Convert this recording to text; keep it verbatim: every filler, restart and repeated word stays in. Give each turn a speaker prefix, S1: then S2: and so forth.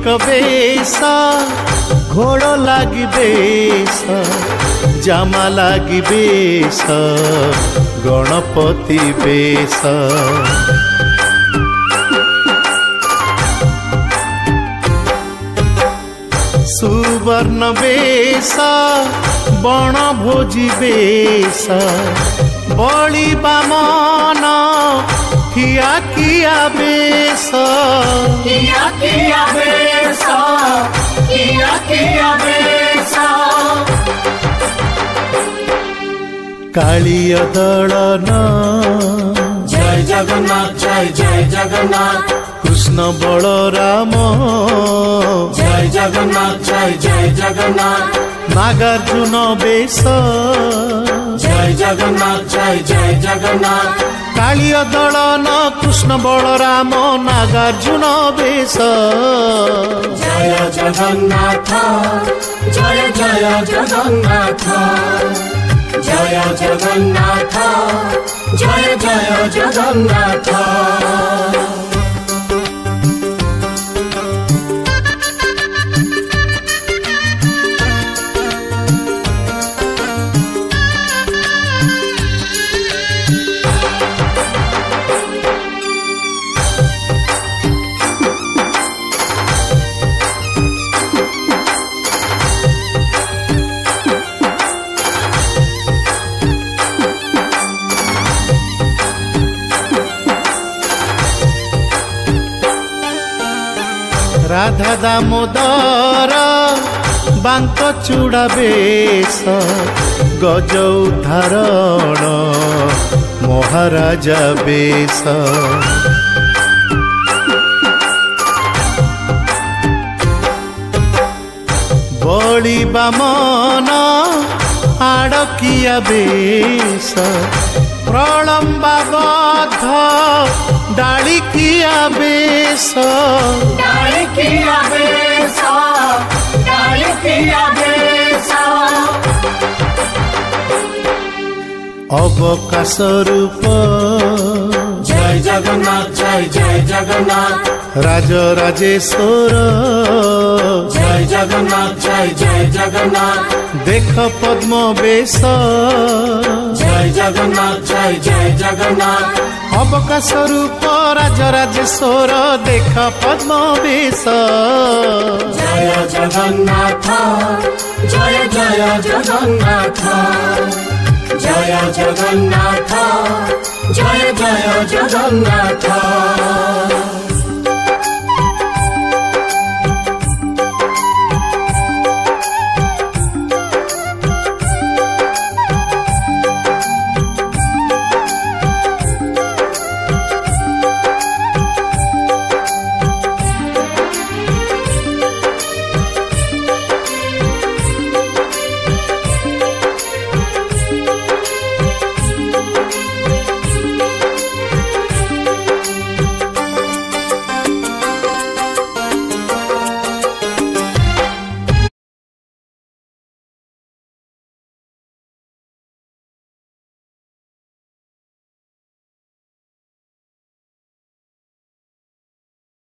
S1: ବେଶ ଘୋଡ଼ ଲାଗି ବେଶ ଜାମା ଲାଗି ବେଶ ଗଣପତି ବେଶ सुवर्ण बेश बण भोजी बेश बलि बामन किया किया बेश
S2: किया किया बेश किया किया बेश
S1: कालिय दलन
S2: जय जगन्नाथ जय जय जगन्नाथ
S1: कृष्ण बलराम
S2: जय जगन्नाथ जय जय जगन्नाथ
S1: नागार्जुन बेश
S2: जय जगन्नाथ जय जय जगन्नाथ
S1: कालिय दलन कृष्ण बलराम नागार्जुन बेश
S2: जय जगन्नाथ जय जय जगन्नाथ जय जगन्नाथ जय जय जगन्नाथ
S1: राधा दामोदर बांक चूड़ा बेश गज उद्धारण महाराजा बेश बलि बामन आड़किया बेश प्रलम्बा बद्ध डालिकिया बेश
S2: डालिकिया बेश डालिकिया बेश
S1: अवकाश रूप
S2: जय जगन्नाथ जय जय जगन्नाथ
S1: राजराजेश्वर
S2: जय जगन्नाथ जय जय जगन्नाथ
S1: देख पद्म बेश
S2: जय जगन्नाथ जय जय जगन्नाथ
S1: अवकाश रूप राजराजेश्वर देख पद्म बेश
S2: जय जगन्नाथ जय जय जगन्नाथ जय जगन्नाथ जय जय जगन्नाथ।